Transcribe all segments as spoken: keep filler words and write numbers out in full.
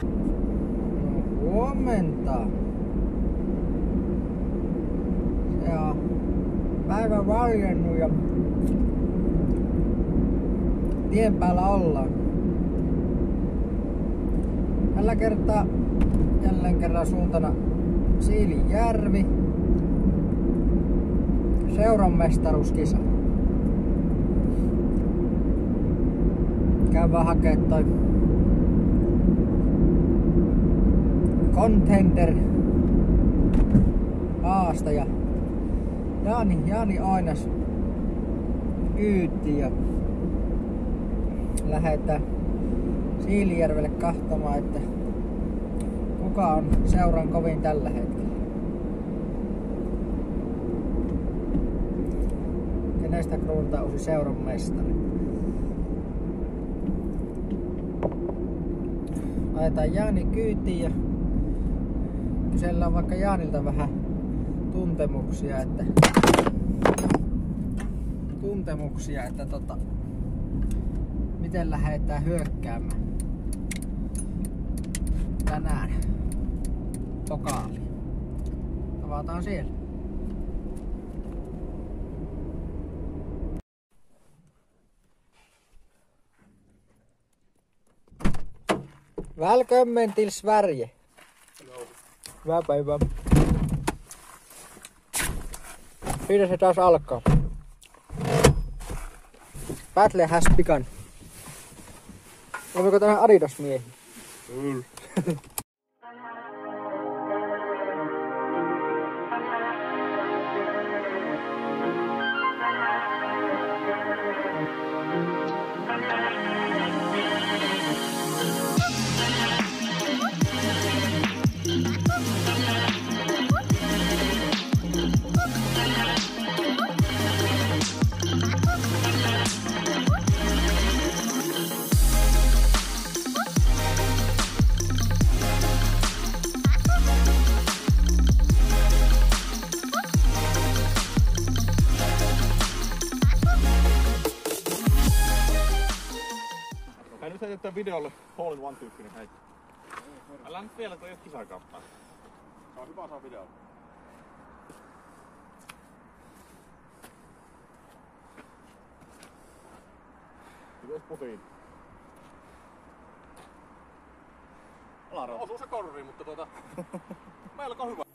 No, huomenta. Se on päivä valjennut ja tien päällä ollaan. Tällä kertaa jälleen kerran suuntana Siilinjärvi. Seuran mestaruuskisa. Käydään hakee toi Contender Aasta ja Jaani, Jaani Oinas kyytiin ja lähdetään Siilinjärvelle kahtomaan, että kuka on seuran kovin tällä hetkellä. Kenestä kruuntaa uusi seuran mestari. Laitetaan Jaani kyytiin ja kysellään vaikka Jaanilta vähän tuntemuksia, että tuntemuksia, että tota, miten lähdetään hyökkäämään tänään pokaaliin. Tavataan siellä. Välkommen till Sverige. Hello. Hyvää päivää. Siinä se taas alkaa. Battle has begun. Olemmeko tänään Adidas-miehiä? Kyllä. Hei, nyt heitetään videolle Hall in One -tyyppinen heitto. Älä nyt vielä toi kisakauppaa. Se on hyvä saa videolla. Mites putiin? Osuu se korviin, mutta tuota... melko hyvä.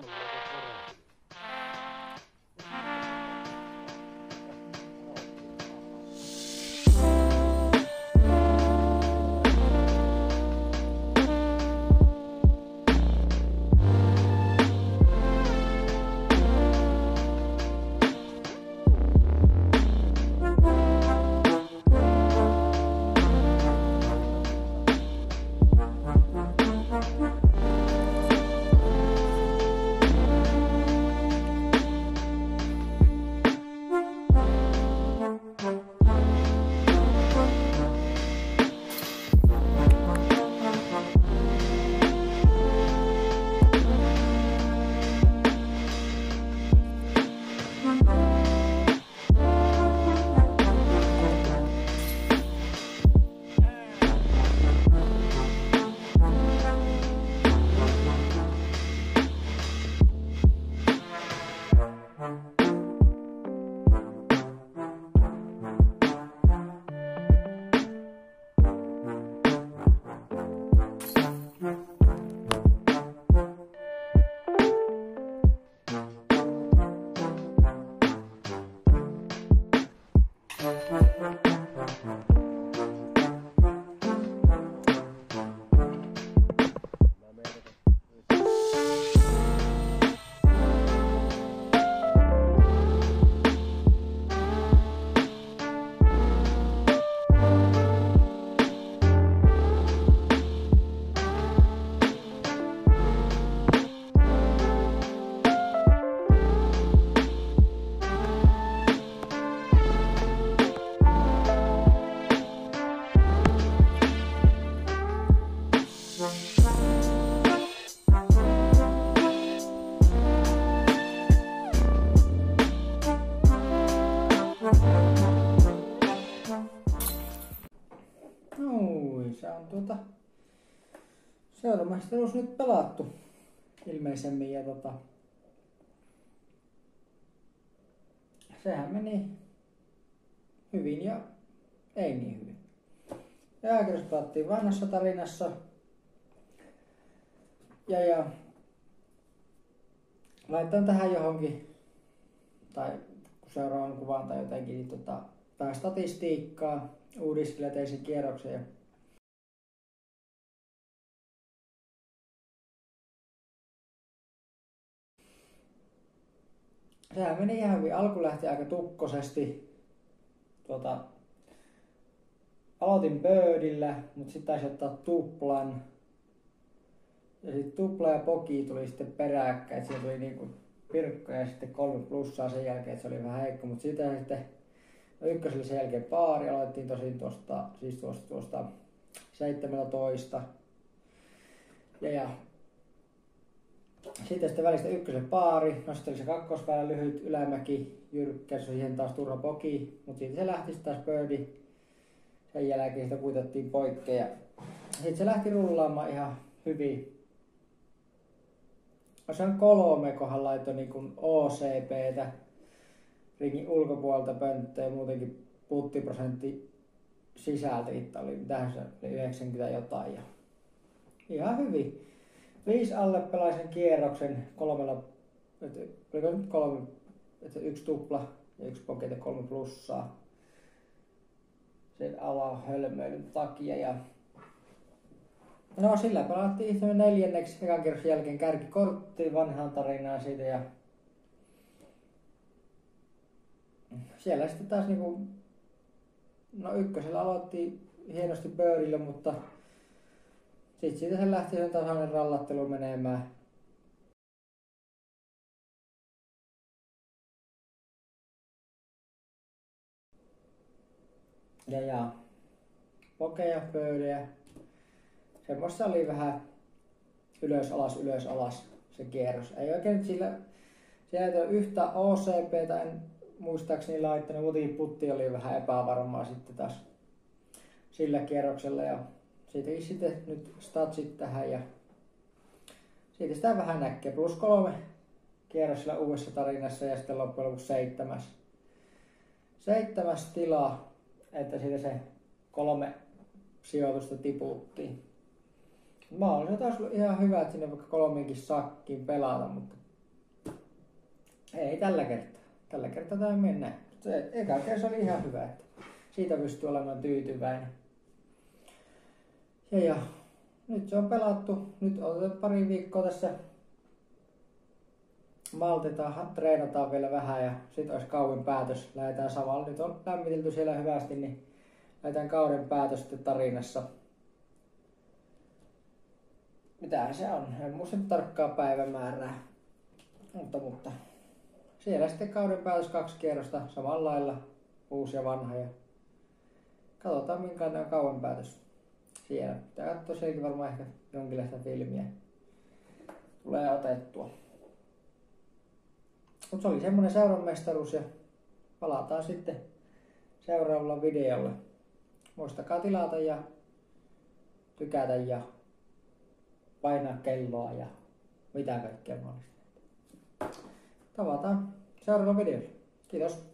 Se on tuota seuramestaruus nyt pelattu ilmeisemmin ja tota sehän meni hyvin ja ei niin hyvin. Jääkärys pelattiin vanhassa tarinassa ja ja laitan tähän johonkin tai kun seuraavan kuvan tai jotenkin niin tota vähän statistiikkaa. Uudiskilla tein sen kierroksen ja sehän meni ihan hyvin. Alku lähti aika tukkosesti. Tuota, aloitin birdillä, mutta sitten taisi ottaa tuplan. Ja sitten tupla ja poki tuli sitten peräkkäin. Et siinä tuli niinku pirkkoja ja sitten kolme plussaa sen jälkeen, että se oli vähän heikko. Mutta siitä sitten no ykkösellä sen jälkeen paari. Aloitettiin tosin tuosta, siis tuosta, tuosta seitsemäntoista. Ja, ja sitten sitten välistä ykkösen paari, no sitten oli se kakkospäivä lyhyt ylämäki, jyrkkä, siihen taas turha poki, mutta siitä se lähti sitten taas birdie. Sen jälkeen sitä kuitattiin poikkeen ja sitten se lähti rullaamaan ihan hyvin. Se on kolme, kohan laitoi niin kuin O C P:tä ringin ulkopuolelta pönttöä ja muutenkin puttiprosentti sisältä itse oli, mitähän se oli yhdeksänkymmentä jotain ja ihan hyvin. Viisi alle pelaisen kierroksen kolmella, oliko nyt kolme, että yksi tupla ja yksi poket ja kolme plussaa sen alahölmöilyn takia. Ja no sillä pelattiin neljänneksi ekan kierroksen jälkeen kärkikorttiin vanhaan tarinaan siitä ja siellä sitten taas niinku, no ykkösellä aloitti hienosti birdillä, mutta sitten siitä se lähti sen tasainen rallattelu menemään. Ja ja pokeja, pöydejä. Semmoista oli vähän ylös alas ylös alas se kierros. Ei oikein nyt sillä, siellä ei ole yhtä O C P:tä en muistaakseni laittanut, mutta putti oli vähän epävarmaa sitten taas sillä kierroksella. Ja siitäkin sitten nyt statsit tähän ja siitä sitä vähän näkee. Plus kolme kierros sillä uudessa tarinassa ja sitten loppujen lopuksi seitsemäs. Seitsemäs tila, että siitä se kolme sijoitusta tiputtiin. Mahdollisuus taas ollut ihan hyvä, että sinne vaikka kolminkin sakkiin pelata, mutta Ei tällä kertaa. Tällä kertaa tämä mennään. Se eka kerta oli ihan hyvä, että siitä pystyy olemaan tyytyväinen. Ja, ja nyt se on pelattu. Nyt otetaan pari viikkoa tässä. Maltetaan, treenataan vielä vähän ja sitten olisi kauden päätös. Lähdetään samalla. Nyt on lämmitelty siellä hyvästi, niin lähdetään kauden päätös sitten Tarinassa. Mitähän se on? En muista tarkkaa päivämäärää. Mutta, mutta siellä sitten kauden päätös kaksi kierrosta samalla lailla. Uusi ja vanha. Ja katsotaan minkälainen on kauden päätös siellä. Pitää katsoa sielläkin varmaan ehkä jonkinlaista filmiä. Tulee otettua. Mutta se oli semmonen seuranmestaruus ja palataan sitten seuraavalla videolla. Muistakaa tilata ja tykätä ja painaa kelloa ja mitä kaikkea mahdollista. Tavataan seuraavalla videolla. Kiitos.